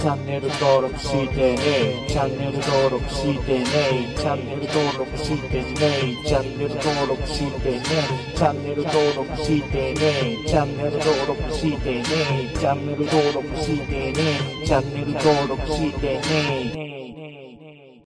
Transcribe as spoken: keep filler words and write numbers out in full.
チャンネル登録してね、チャンネル登録してね、チャンネル登録してね、チャンネル登録してね、チャンネル登録してね、チャンネル登録してね、チャンネル登録してね、チャンネル登録してね。